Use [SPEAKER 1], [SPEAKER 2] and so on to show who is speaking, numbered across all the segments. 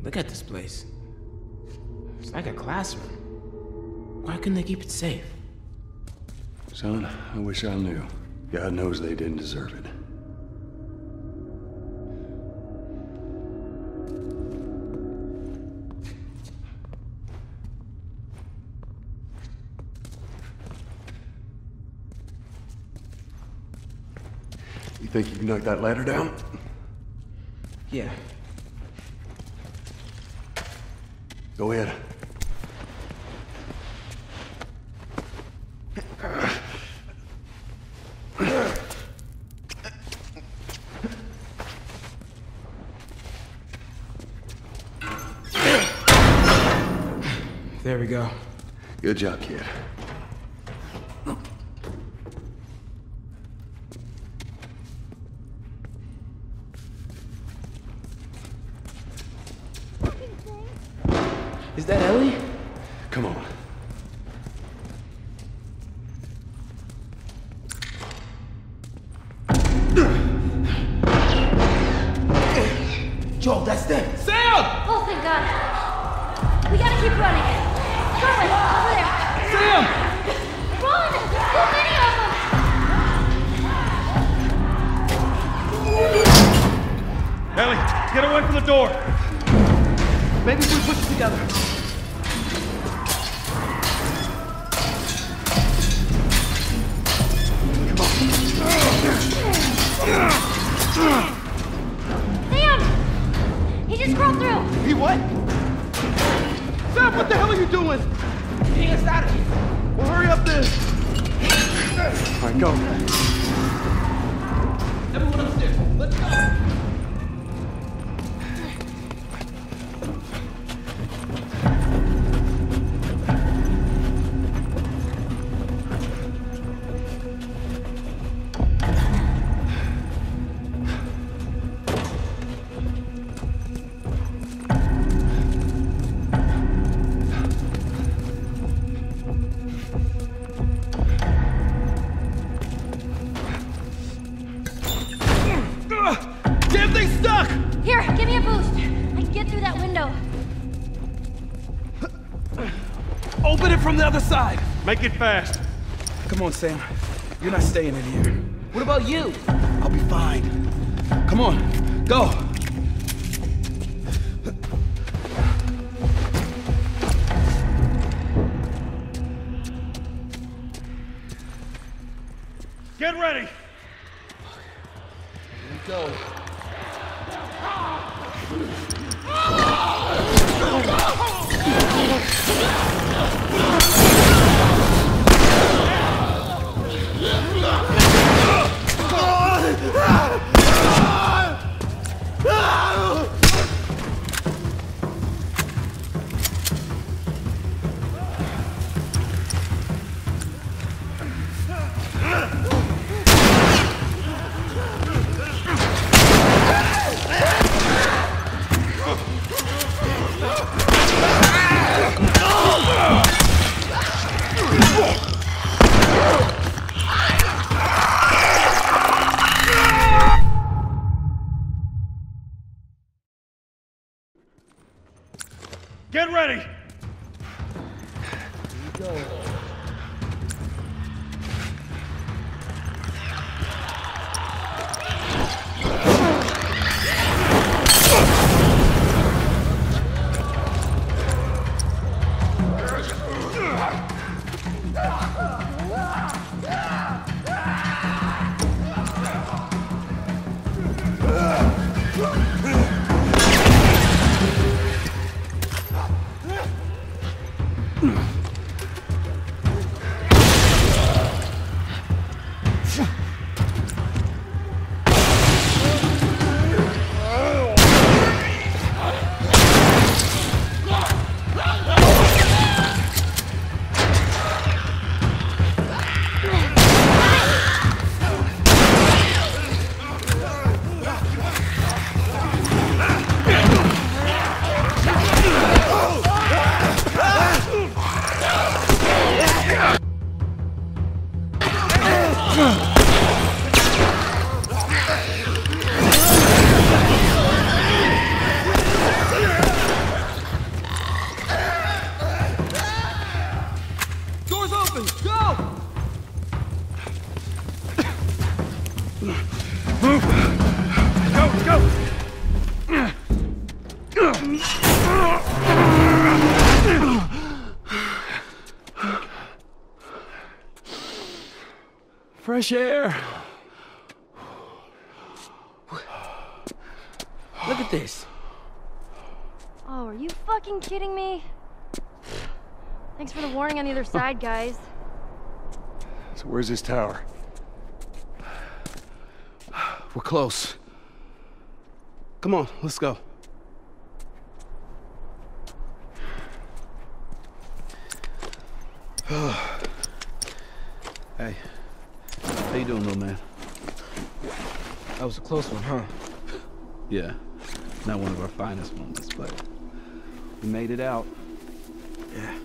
[SPEAKER 1] Look at this place. It's like a classroom. Why couldn't they keep it safe?
[SPEAKER 2] Son, I wish I knew. God knows they didn't deserve it. You think you can knock that ladder down?
[SPEAKER 1] Yeah.
[SPEAKER 2] Go ahead.
[SPEAKER 1] There we go.
[SPEAKER 2] Good job, kid.
[SPEAKER 1] Is that Ellie?
[SPEAKER 2] Come on.
[SPEAKER 1] Joel, that's them.
[SPEAKER 3] Sam!
[SPEAKER 4] Oh, thank God. We gotta keep running. Carmen, over there.
[SPEAKER 3] Sam!
[SPEAKER 4] Run! So many of them!
[SPEAKER 3] Ellie, get away from the door. Maybe if we push it together.
[SPEAKER 4] Sam! He just crawled through.
[SPEAKER 3] He what? Sam, what the hell are you doing?
[SPEAKER 1] Getting us out of here.
[SPEAKER 3] Well, hurry up then.
[SPEAKER 2] All right, go.
[SPEAKER 1] Everyone upstairs. Let's go.
[SPEAKER 3] Damn thing's stuck!
[SPEAKER 4] Here, give me a boost. I can get through that window.
[SPEAKER 3] Open it from the other side. Make it fast. Come on, Sam. You're not staying in here.
[SPEAKER 1] What about you?
[SPEAKER 3] I'll be fine. Come on, go. Get ready. Here we go. Get ready! Here we go. Fresh air.
[SPEAKER 1] Look at this.
[SPEAKER 4] Oh, are you fucking kidding me? Thanks for the warning on the other side, guys.
[SPEAKER 2] So where's this tower?
[SPEAKER 3] We're close. Come on, let's go. Hey, how you doing, little man?
[SPEAKER 1] That was a close one, huh?
[SPEAKER 3] Yeah, not one of our finest moments, but we made it out.
[SPEAKER 1] Yeah.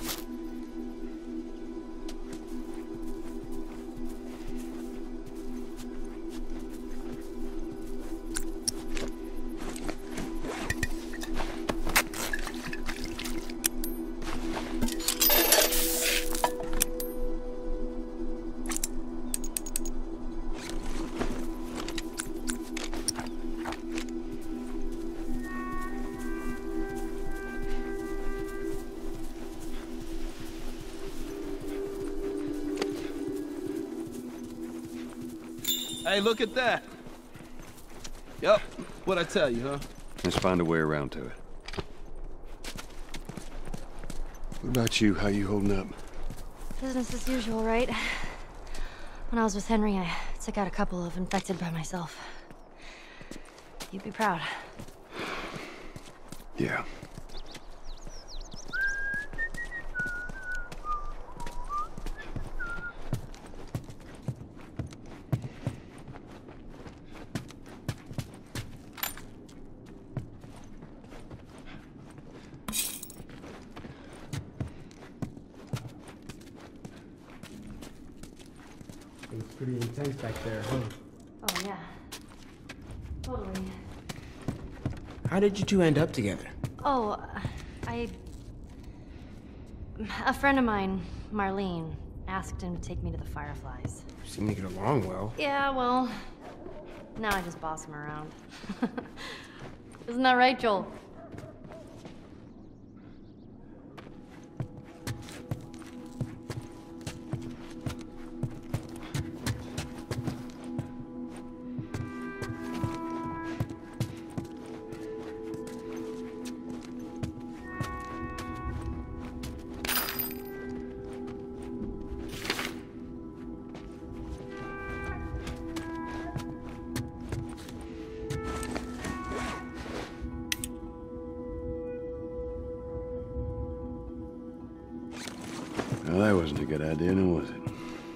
[SPEAKER 3] Hey, look at that. Yup, what'd I tell you, huh?
[SPEAKER 2] Let's find a way around to it. What about you? How you holding up?
[SPEAKER 4] Business as usual, right? When I was with Henry, I took out a couple of infected by myself. You'd be proud.
[SPEAKER 2] Yeah.
[SPEAKER 1] It's pretty intense back there, huh?
[SPEAKER 4] Oh, yeah. Totally.
[SPEAKER 1] How did you two end up together?
[SPEAKER 4] Oh, a friend of mine, Marlene, asked him to take me to the Fireflies.
[SPEAKER 1] Seem to get along well.
[SPEAKER 4] Yeah, well, now I just boss him around. Isn't that right, Joel?
[SPEAKER 2] Well, that wasn't a good idea, now was it?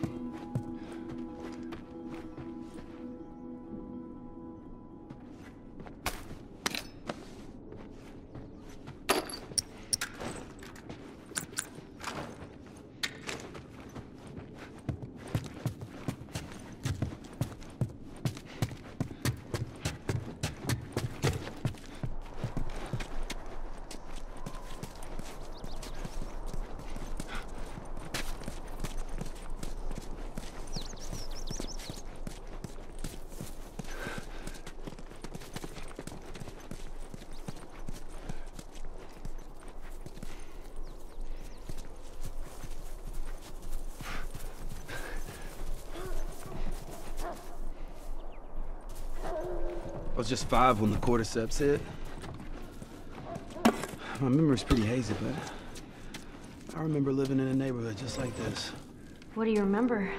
[SPEAKER 3] I was just 5 when the cordyceps hit. My memory's pretty hazy, but I remember living in a neighborhood just like this.
[SPEAKER 4] What do you remember?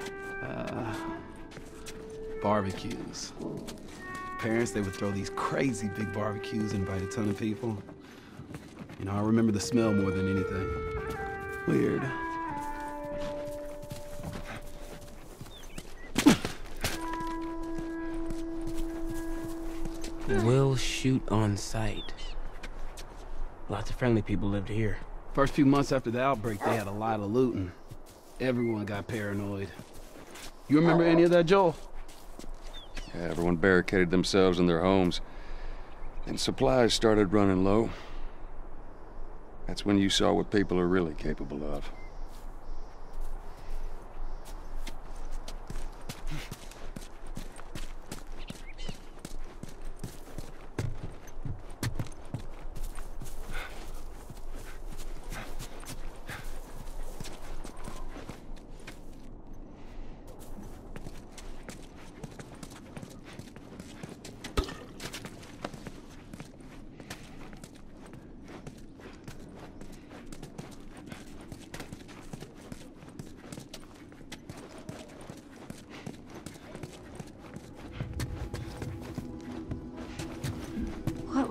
[SPEAKER 3] Barbecues. Parents, they would throw these crazy big barbecues and invite a ton of people. You know, I remember the smell more than anything. Weird.
[SPEAKER 1] We'll shoot on sight. Lots of friendly people lived here.
[SPEAKER 3] First few months after the outbreak, they had a lot of looting. Everyone got paranoid. You remember any of that, Joel?
[SPEAKER 2] Yeah, everyone barricaded themselves in their homes. And supplies started running low. That's when you saw what people are really capable of.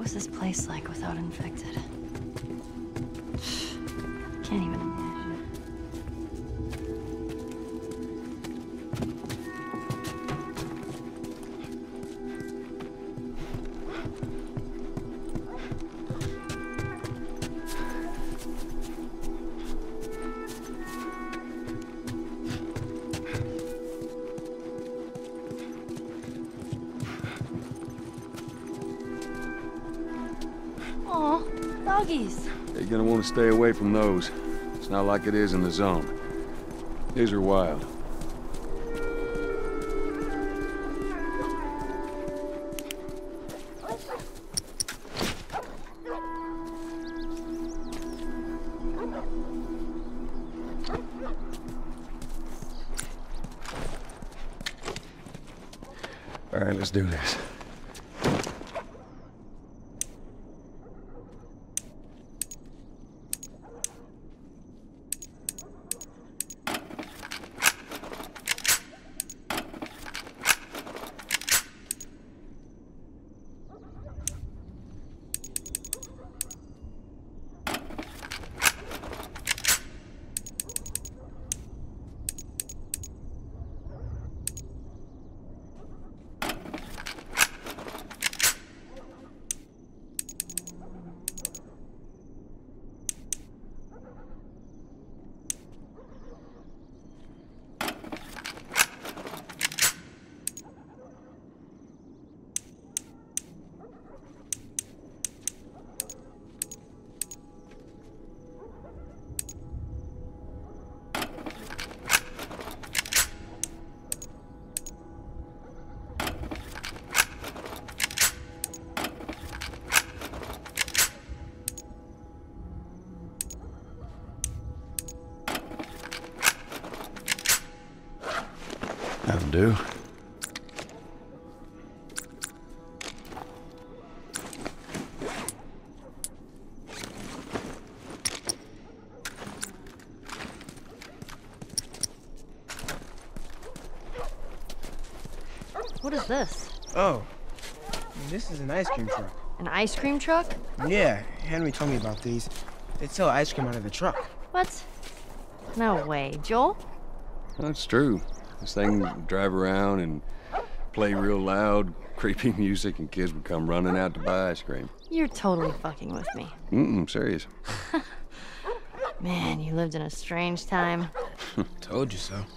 [SPEAKER 4] was this place like without infected? Can't even imagine. Aw, doggies.
[SPEAKER 2] You're gonna want to stay away from those. It's not like it is in the zone. These are wild. All right, let's do this. That'll do.
[SPEAKER 4] What is this?
[SPEAKER 1] Oh, this is an ice cream truck.
[SPEAKER 4] An ice cream truck?
[SPEAKER 1] Yeah, Henry told me about these. They sell ice cream out of the truck.
[SPEAKER 4] What? No way. Joel?
[SPEAKER 2] That's true. This thing would drive around and play real loud, creepy music, and kids would come running out to buy ice cream.
[SPEAKER 4] You're totally fucking with me.
[SPEAKER 2] Serious.
[SPEAKER 4] Man, you lived in a strange time.
[SPEAKER 1] Told you so.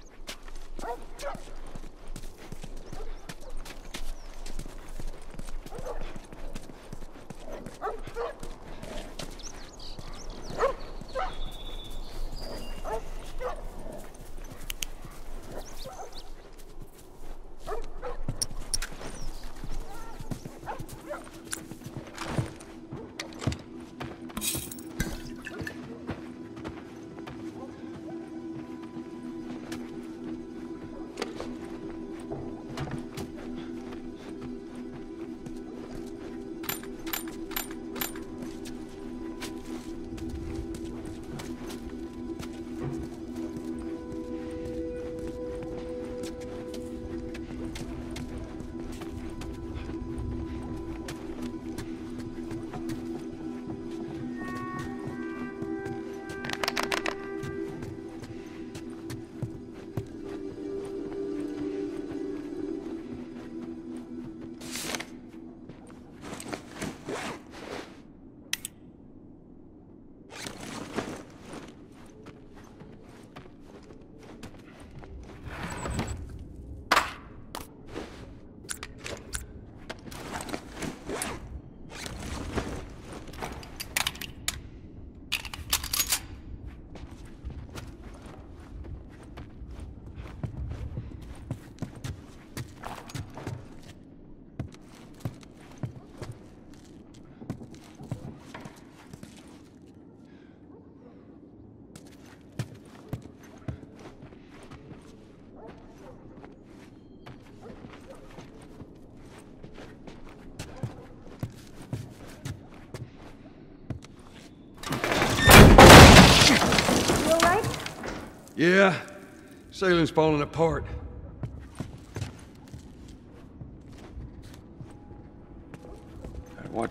[SPEAKER 2] Yeah, ceiling's falling apart. Watch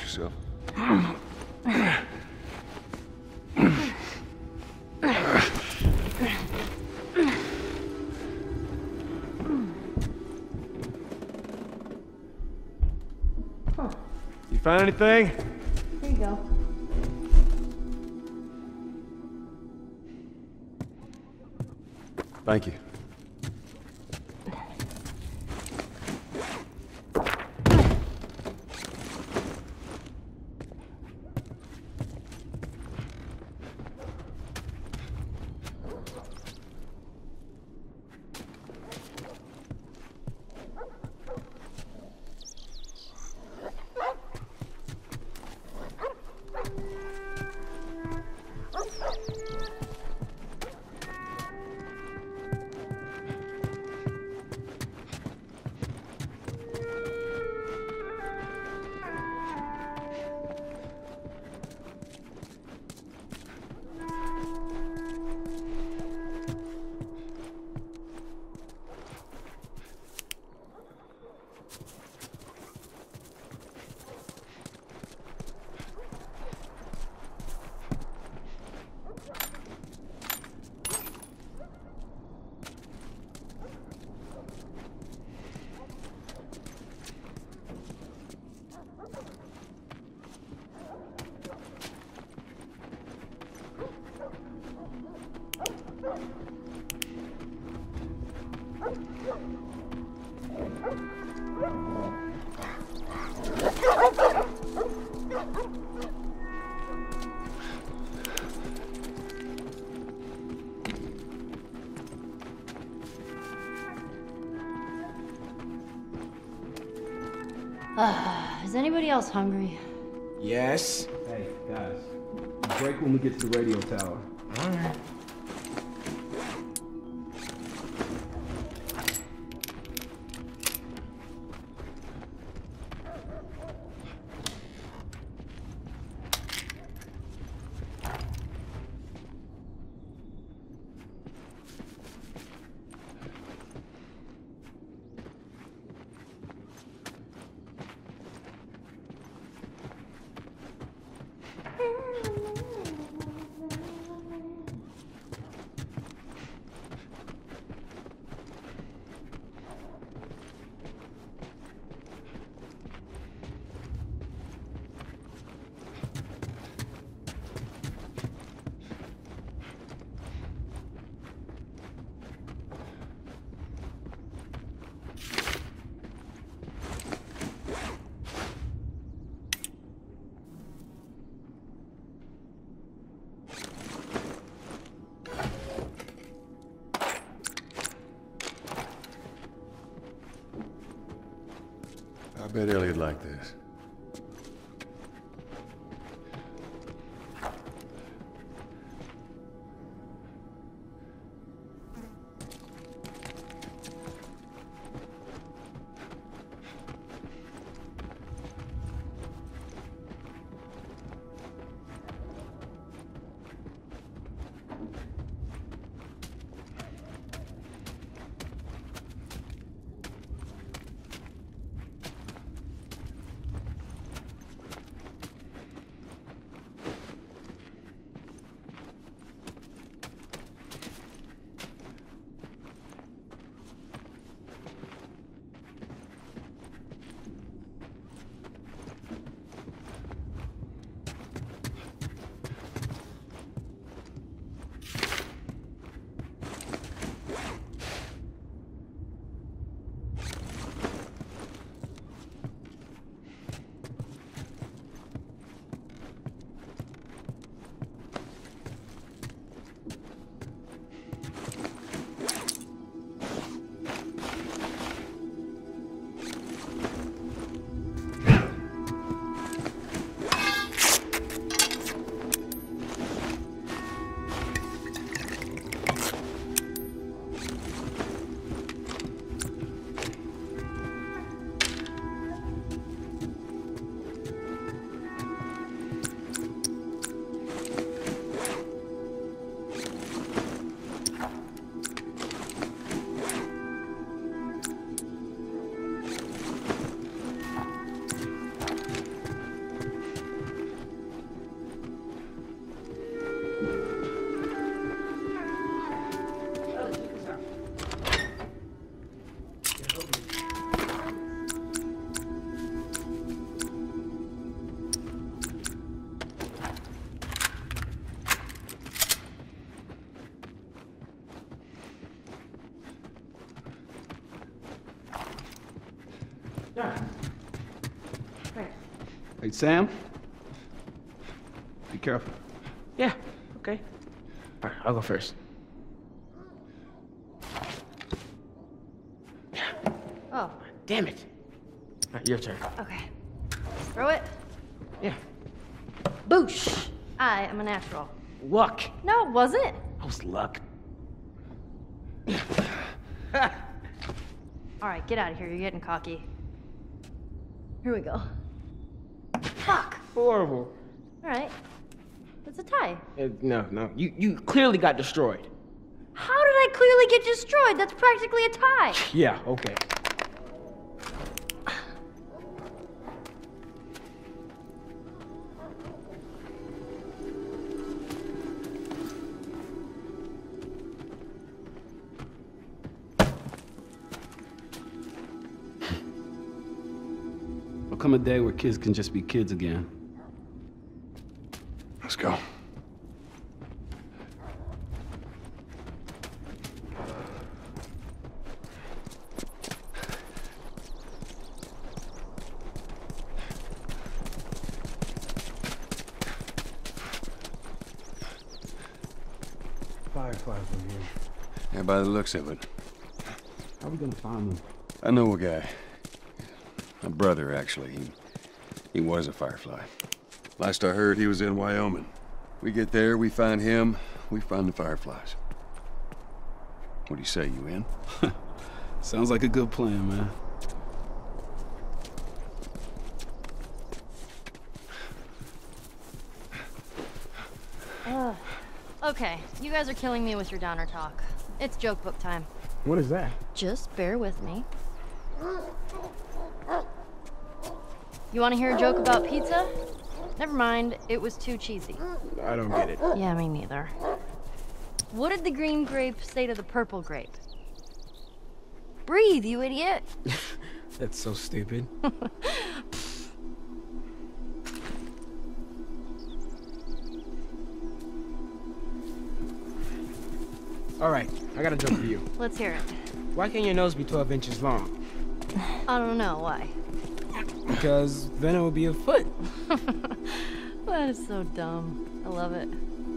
[SPEAKER 2] Watch yourself.
[SPEAKER 5] You find anything?
[SPEAKER 4] Here you go.
[SPEAKER 5] Thank you.
[SPEAKER 4] Is anybody else hungry?
[SPEAKER 1] Yes.
[SPEAKER 3] Hey, guys. Break when we get to the radio tower.
[SPEAKER 1] All right.
[SPEAKER 2] I bet Elliot liked this.
[SPEAKER 1] Yeah.
[SPEAKER 4] Right.
[SPEAKER 3] Hey, Sam. Be careful.
[SPEAKER 1] Yeah, okay. All right, I'll go first.
[SPEAKER 4] Oh,
[SPEAKER 1] Damn it. All right, your turn.
[SPEAKER 4] okay. Throw it.
[SPEAKER 1] Yeah.
[SPEAKER 4] Boosh! I am a natural.
[SPEAKER 1] Luck.
[SPEAKER 4] No, it wasn't.
[SPEAKER 1] That was luck.
[SPEAKER 4] All right, get out of here. You're getting cocky. Here we go. Fuck.
[SPEAKER 1] Horrible.
[SPEAKER 4] All right. It's a tie.
[SPEAKER 1] No. You clearly got destroyed.
[SPEAKER 4] How did I clearly get destroyed? That's practically a tie.
[SPEAKER 1] Yeah, okay.
[SPEAKER 3] There'll come a day where kids can just be kids again.
[SPEAKER 2] Let's go.
[SPEAKER 3] Fireflies in here.
[SPEAKER 2] Yeah, by the looks of it.
[SPEAKER 3] How are we gonna find them?
[SPEAKER 2] I know a guy. My brother, actually. He was a Firefly. Last I heard, he was in Wyoming. We get there, we find him, we find the Fireflies. What do you say, you in?
[SPEAKER 3] Sounds like a good plan, man.
[SPEAKER 4] Okay, you guys are killing me with your downer talk. It's joke book time.
[SPEAKER 1] What is that?
[SPEAKER 4] Just bear with me. You want to hear a joke about pizza? Never mind, it was too cheesy.
[SPEAKER 1] I don't get it.
[SPEAKER 4] Yeah, me neither. What did the green grape say to the purple grape? Breathe, you idiot!
[SPEAKER 1] That's so stupid. All right, I got a joke for you.
[SPEAKER 4] Let's hear it.
[SPEAKER 1] Why can't your nose be 12 inches long?
[SPEAKER 4] I don't know, why?
[SPEAKER 1] Because then it would be a foot.
[SPEAKER 4] That is so dumb. I love it.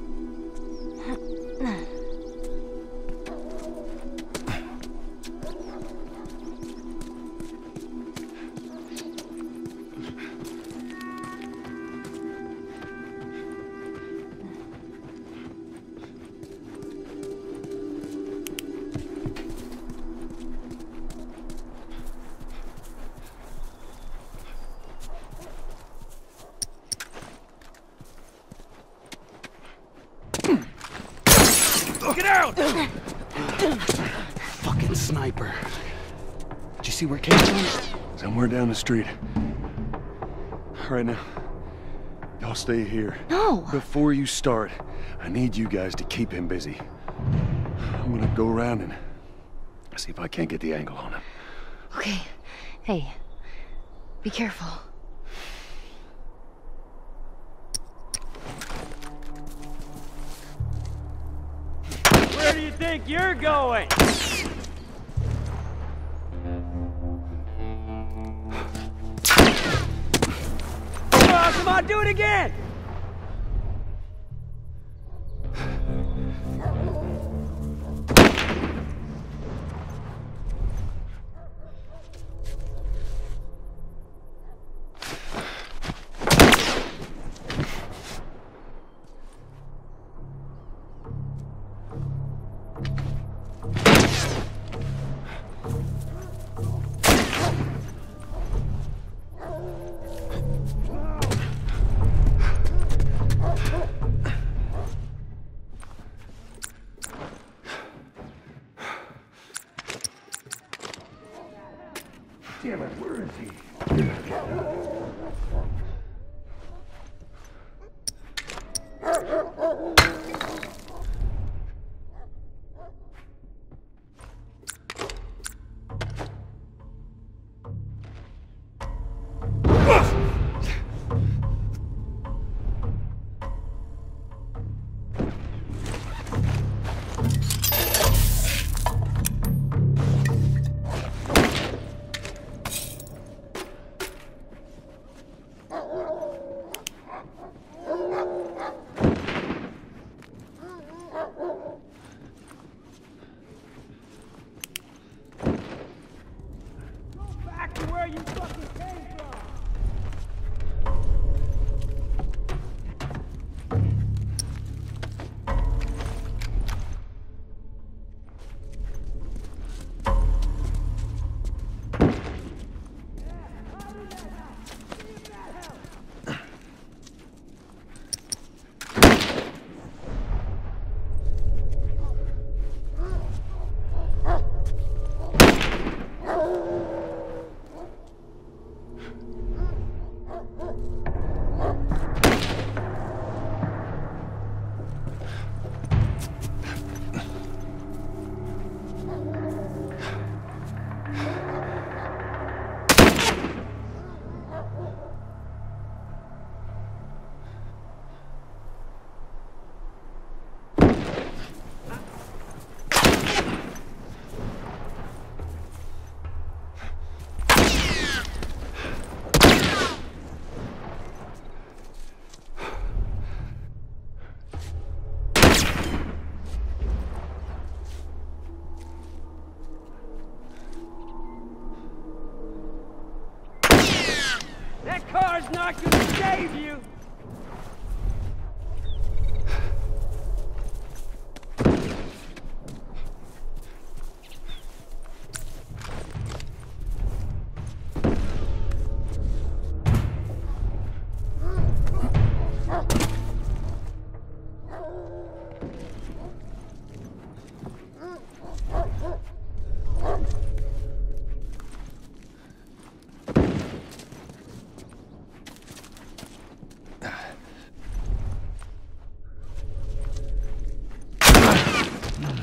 [SPEAKER 1] Get out!
[SPEAKER 3] Fucking sniper. Did you see where it came from?
[SPEAKER 2] Somewhere down the street. All right, now. Y'all stay here.
[SPEAKER 4] No!
[SPEAKER 2] Before you start, I need you guys to keep him busy. I'm gonna go around and see if I can't get the angle on him.
[SPEAKER 4] Okay. Hey, be careful.
[SPEAKER 1] Where do you think you're going? Come on, do it again!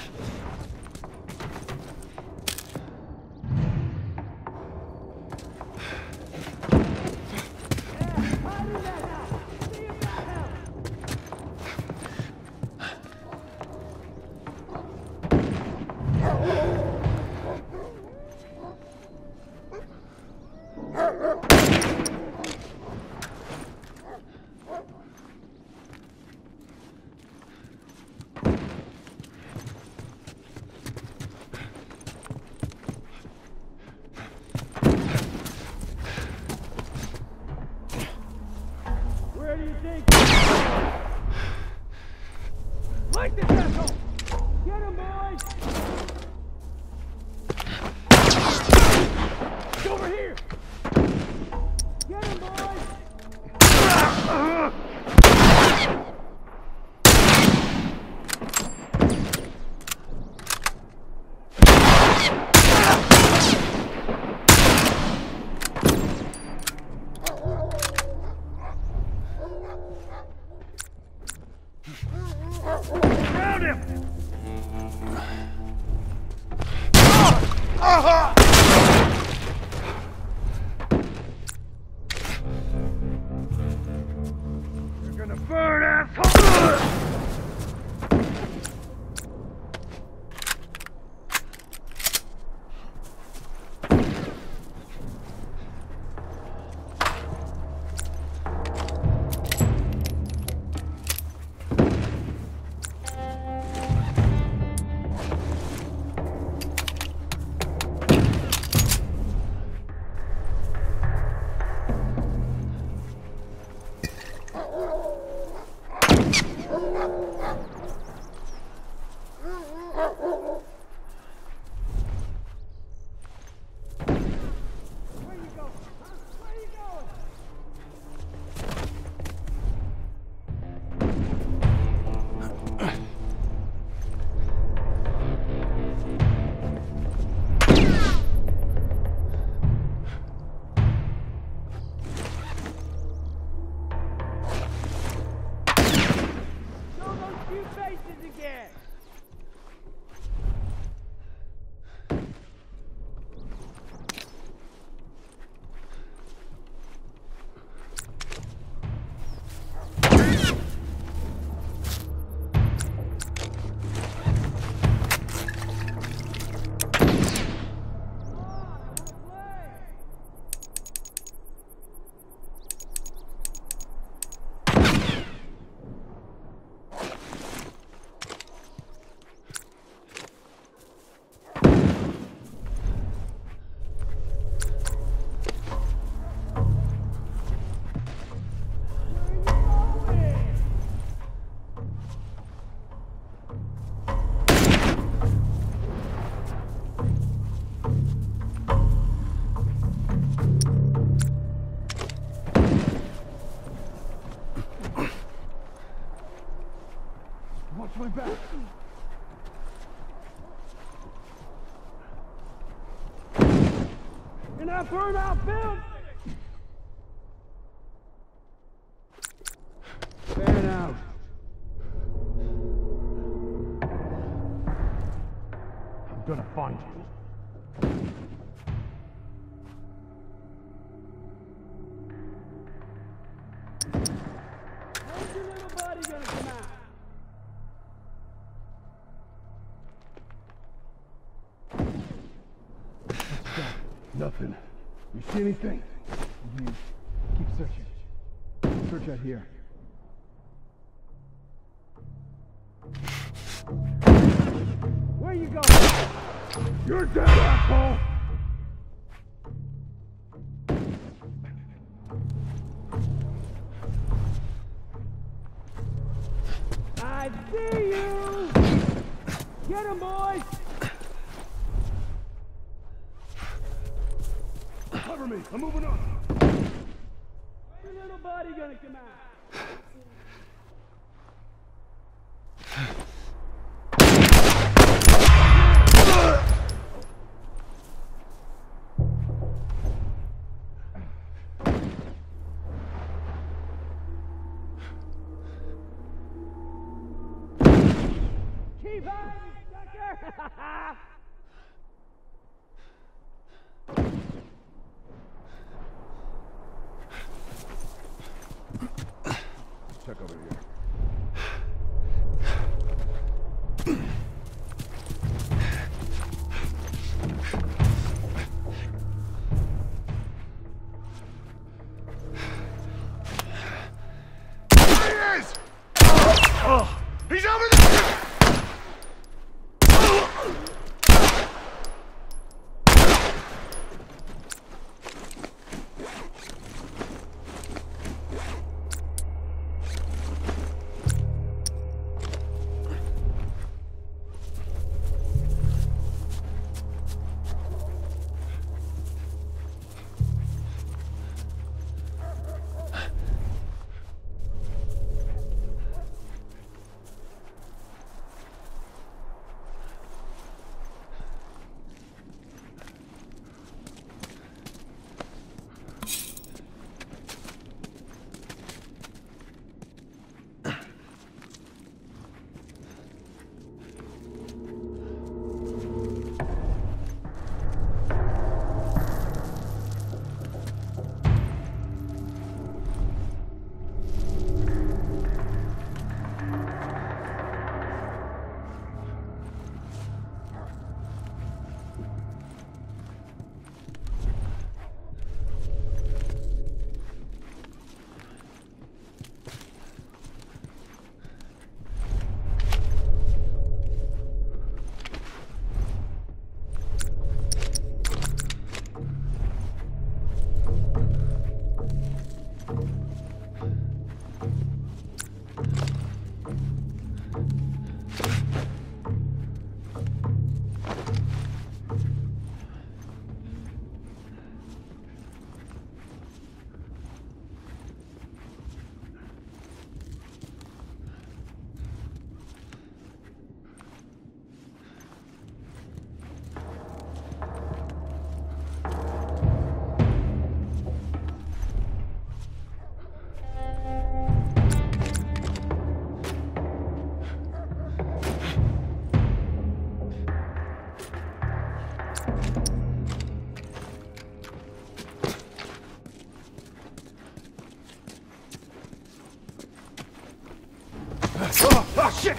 [SPEAKER 5] Light the vessel! Get him, boys! It's over here! Get him, boys! Ground him! You're gonna burn, asshole! Watch my back. In that burnout building! Fan out. I'm gonna find you. When's your little buddy gonna come out? Nothing. You see anything? Keep searching. Search out here. Where you going? You're dead, asshole! I see you! Get him, boys! Cover me! I'm moving on! Where's your little buddy gonna come out? Keep hiding, sucker! Check over here.
[SPEAKER 2] He's over there!
[SPEAKER 5] Oh, shit!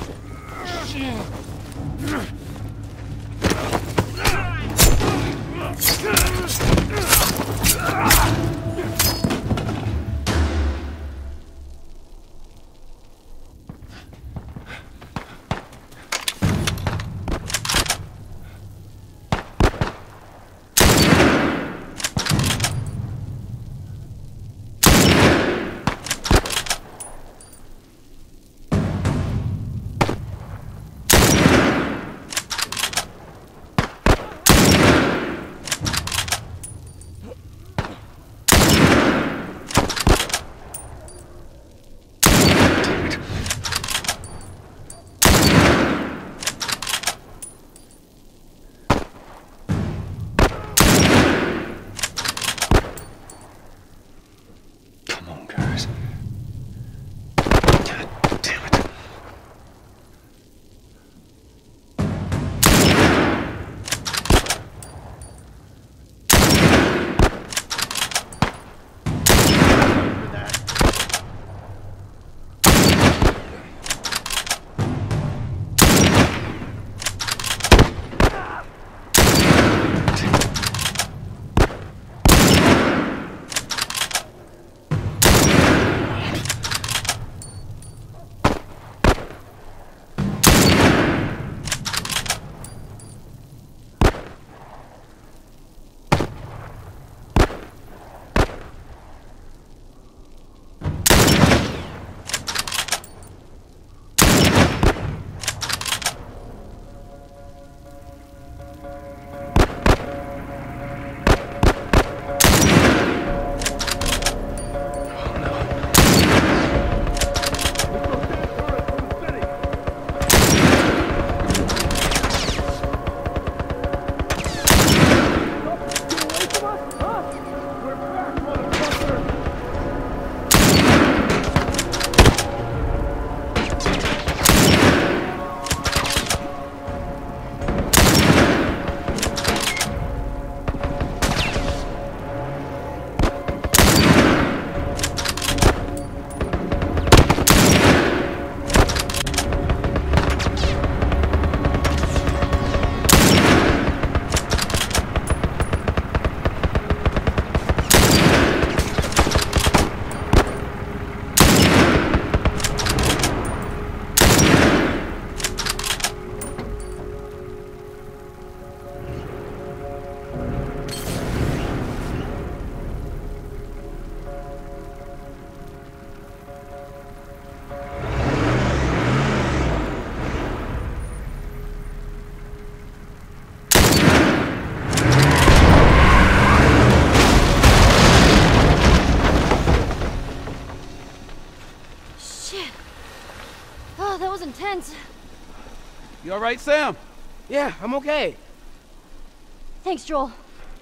[SPEAKER 4] Oh, that was intense.
[SPEAKER 3] You all right, Sam?
[SPEAKER 1] Yeah, I'm okay.
[SPEAKER 4] Thanks, Joel.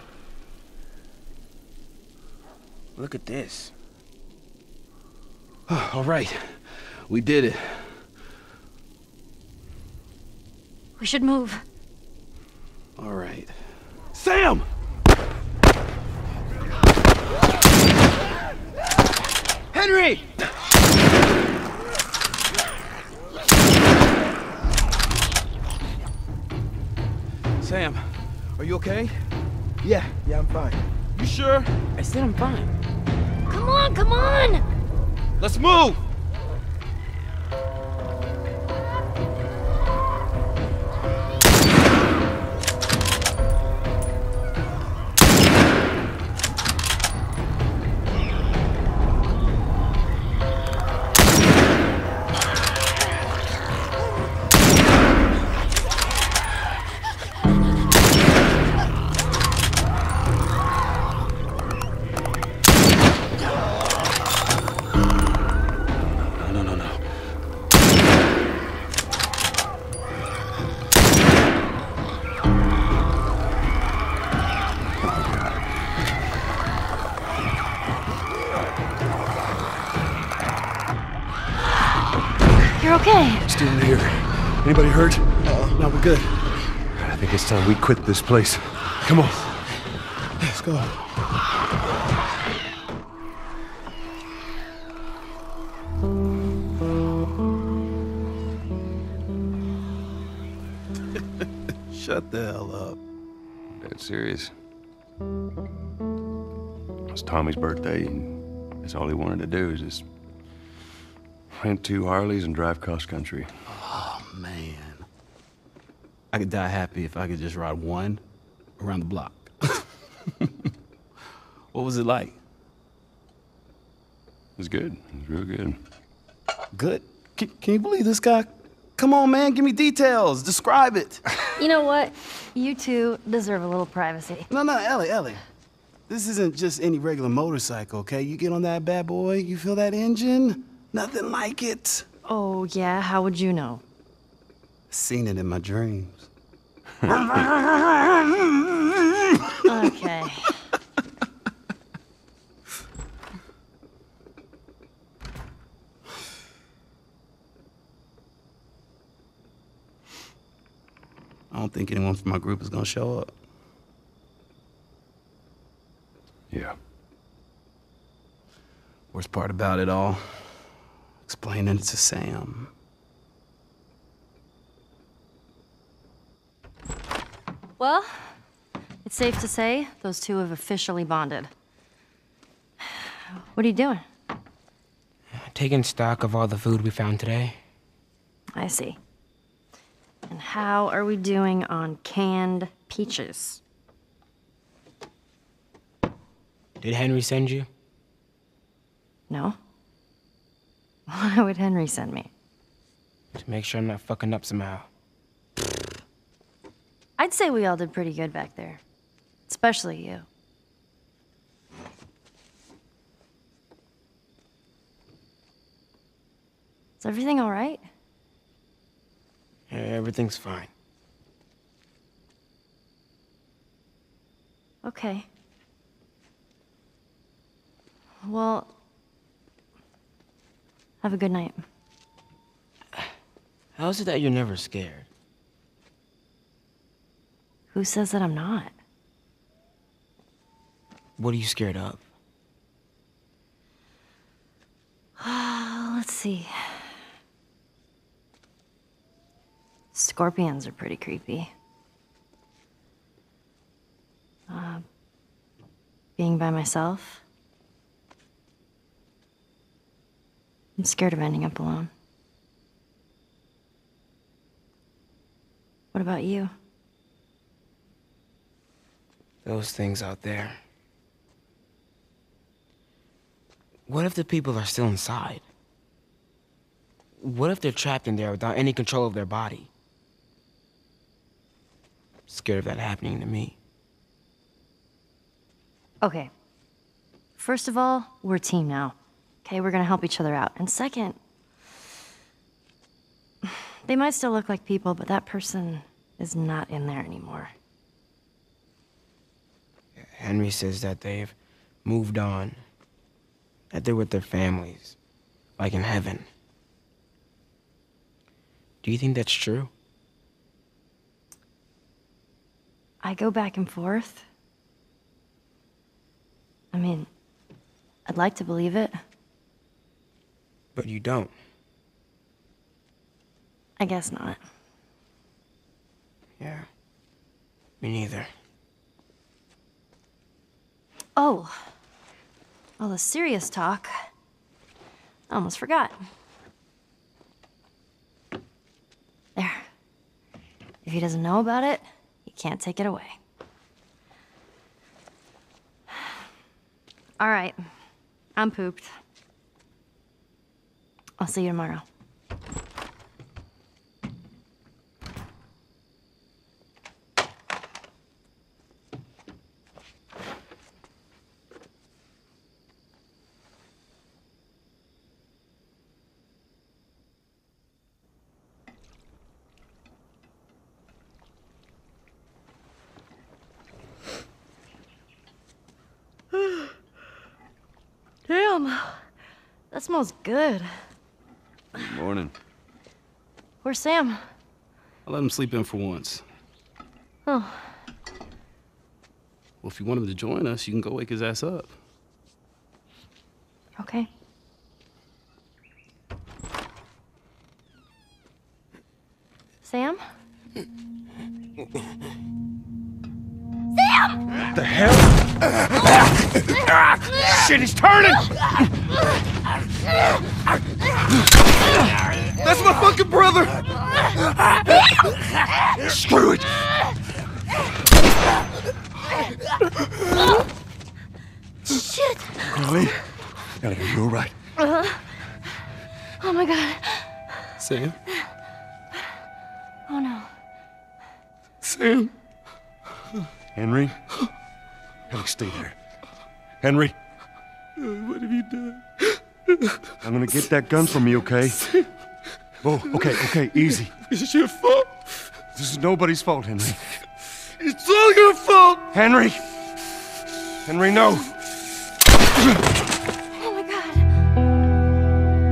[SPEAKER 1] Look at this.
[SPEAKER 3] All right. We did it.
[SPEAKER 4] We should move.
[SPEAKER 3] All right. Sam!
[SPEAKER 1] Henry!
[SPEAKER 3] Sam, are you okay?
[SPEAKER 1] Yeah, I'm fine.
[SPEAKER 3] You sure?
[SPEAKER 1] I said I'm fine.
[SPEAKER 4] Come on, come on!
[SPEAKER 3] Let's move!
[SPEAKER 4] You're okay.
[SPEAKER 2] Still here. Anybody hurt?
[SPEAKER 3] No, we're good.
[SPEAKER 2] I think it's time we quit this place. Come on.
[SPEAKER 3] Let's go. Shut the hell up.
[SPEAKER 2] Dead serious. It's Tommy's birthday, and that's all he wanted to do is just rent 2 Harleys and drive cross country.
[SPEAKER 3] Oh, man. I could die happy if I could just ride one around the block. What was it like?
[SPEAKER 2] It was good. It was real good.
[SPEAKER 3] Good? Can you believe this guy? Come on, man, give me details. Describe it.
[SPEAKER 4] You know what? You two deserve a little privacy.
[SPEAKER 3] No, Ellie. This isn't just any regular motorcycle, okay? You get on that bad boy, you feel that engine? Nothing like it.
[SPEAKER 4] Oh, yeah? How would you know?
[SPEAKER 3] Seen it in my dreams.
[SPEAKER 4] Okay.
[SPEAKER 3] I don't think anyone from my group is gonna show up.
[SPEAKER 2] Yeah.
[SPEAKER 3] Worst part about it all, explaining it to Sam.
[SPEAKER 4] Well, it's safe to say those two have officially bonded. What are you doing?
[SPEAKER 1] Taking stock of all the food we found today.
[SPEAKER 4] I see. And how are we doing on canned peaches?
[SPEAKER 1] Did Henry send you?
[SPEAKER 4] No? Why would Henry send me?
[SPEAKER 1] To make sure I'm not fucking up somehow.
[SPEAKER 4] I'd say we all did pretty good back there. Especially you. Is everything all right?
[SPEAKER 1] Yeah, everything's fine.
[SPEAKER 4] Okay. Well, have a good night.
[SPEAKER 1] How is it that you're never scared?
[SPEAKER 4] Who says that I'm not?
[SPEAKER 1] What are you scared of?
[SPEAKER 4] Let's see. Scorpions are pretty creepy. Being by myself. I'm scared of ending up alone. What about you?
[SPEAKER 1] Those things out there. What if the people are still inside? What if they're trapped in there without any control of their body? Scared of that happening to me.
[SPEAKER 4] Okay. First of all, we're a team now. Okay, we're gonna help each other out. And second, They might still look like people, but that person is not in there anymore.
[SPEAKER 1] Henry says that they've moved on. That they're with their families, like in heaven. Do you think that's true?
[SPEAKER 4] I go back and forth. I mean, I'd like to believe it.
[SPEAKER 1] But you don't.
[SPEAKER 4] I guess not.
[SPEAKER 1] Yeah. Me neither.
[SPEAKER 4] Oh. All the serious talk. I almost forgot. There. If he doesn't know about it, he can't take it away. All right. I'm pooped. I'll see you tomorrow. Damn, that smells good.
[SPEAKER 2] Good morning.
[SPEAKER 4] Where's Sam?
[SPEAKER 3] I let him sleep in for once.
[SPEAKER 4] Oh,
[SPEAKER 3] Well, if you want him to join us, you can go wake his ass up.
[SPEAKER 4] okay. Sam?
[SPEAKER 1] The hell? Shit, he's turning!
[SPEAKER 3] That's my fucking brother!
[SPEAKER 2] Screw it!
[SPEAKER 4] Shit!
[SPEAKER 2] Ellie? Ellie, are you all right?
[SPEAKER 4] Oh my god.
[SPEAKER 3] Sam?
[SPEAKER 4] Oh no.
[SPEAKER 3] Sam?
[SPEAKER 2] Henry? Ellie, stay there. Henry?
[SPEAKER 3] What have you done?
[SPEAKER 2] I'm gonna get that gun from you, okay? Oh, okay, easy.
[SPEAKER 3] It's your fault.
[SPEAKER 2] This is nobody's fault, Henry.
[SPEAKER 3] It's all your fault!
[SPEAKER 2] Henry! Henry, no!
[SPEAKER 4] Oh my god.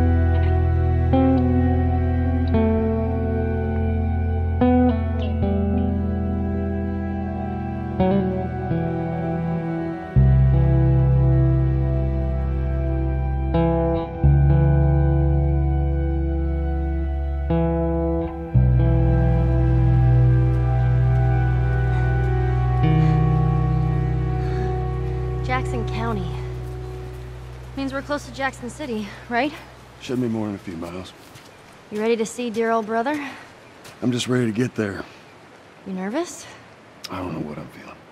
[SPEAKER 4] Jackson County. Means we're close to Jackson City, right?
[SPEAKER 2] Shouldn't be more than a few miles.
[SPEAKER 4] You ready to see dear old brother?
[SPEAKER 2] I'm just ready to get there.
[SPEAKER 4] You nervous?
[SPEAKER 2] I don't know what I'm feeling.